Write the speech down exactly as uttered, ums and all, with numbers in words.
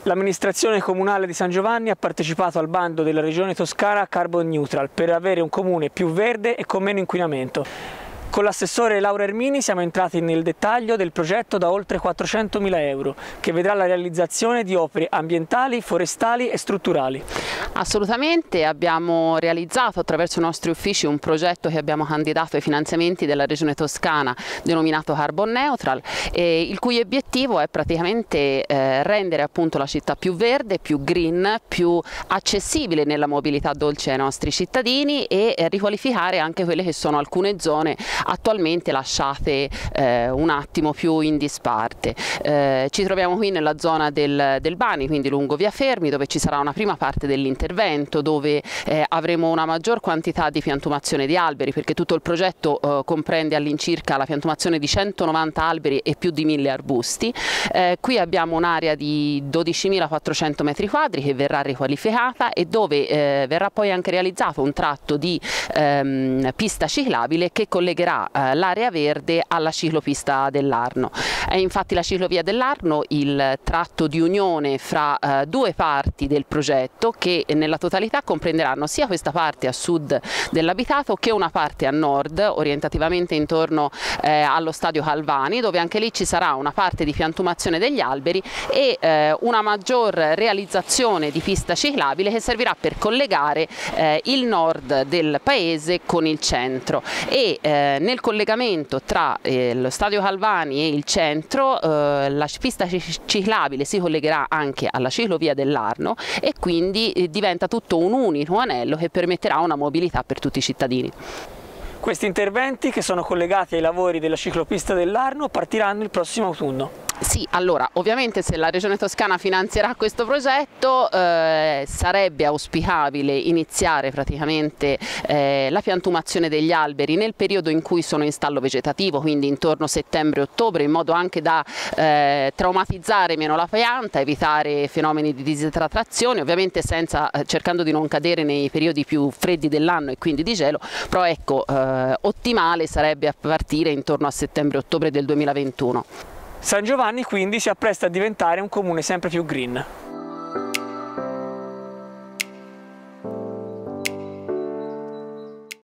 L'amministrazione comunale di San Giovanni ha partecipato al bando della Regione Toscana Carbon Neutral per avere un comune più verde e con meno inquinamento. Con l'assessore Laura Ermini siamo entrati nel dettaglio del progetto da oltre quattrocentomila euro, che vedrà la realizzazione di opere ambientali, forestali e strutturali. Assolutamente, abbiamo realizzato attraverso i nostri uffici un progetto che abbiamo candidato ai finanziamenti della Regione Toscana denominato Carbon Neutral, e il cui obiettivo è praticamente eh, rendere appunto la città più verde, più green, più accessibile nella mobilità dolce ai nostri cittadini e eh, riqualificare anche quelle che sono alcune zone attualmente lasciate eh, un attimo più in disparte. Eh, ci troviamo qui nella zona del, del Bani, quindi lungo via Fermi, dove ci sarà una prima parte dell'intervento dove eh, avremo una maggior quantità di piantumazione di alberi, perché tutto il progetto eh, comprende all'incirca la piantumazione di centonovanta alberi e più di mille arbusti. Eh, qui abbiamo un'area di dodicimilaquattrocento metri quadri che verrà riqualificata e dove eh, verrà poi anche realizzato un tratto di ehm, pista ciclabile che collegherà l'area verde alla ciclopista dell'Arno. È infatti la ciclovia dell'Arno il tratto di unione fra eh, due parti del progetto, che nella totalità comprenderanno sia questa parte a sud dell'abitato che una parte a nord, orientativamente intorno eh, allo stadio Calvani, dove anche lì ci sarà una parte di piantumazione degli alberi e eh, una maggior realizzazione di pista ciclabile che servirà per collegare eh, il nord del paese con il centro. E Eh, nel collegamento tra eh, lo stadio Calvani e il centro eh, la pista ciclabile si collegherà anche alla ciclovia dell'Arno e quindi eh, diventa tutto un unico anello che permetterà una mobilità per tutti i cittadini. Questi interventi, che sono collegati ai lavori della ciclopista dell'Arno, partiranno il prossimo autunno. Sì, allora ovviamente se la Regione Toscana finanzierà questo progetto eh, sarebbe auspicabile iniziare praticamente eh, la piantumazione degli alberi nel periodo in cui sono in stallo vegetativo, quindi intorno a settembre-ottobre, in modo anche da eh, traumatizzare meno la pianta, evitare fenomeni di disidratazione, ovviamente senza, eh, cercando di non cadere nei periodi più freddi dell'anno e quindi di gelo, però ecco, eh, ottimale sarebbe a partire intorno a settembre-ottobre del duemilaventuno. San Giovanni quindi si appresta a diventare un comune sempre più green.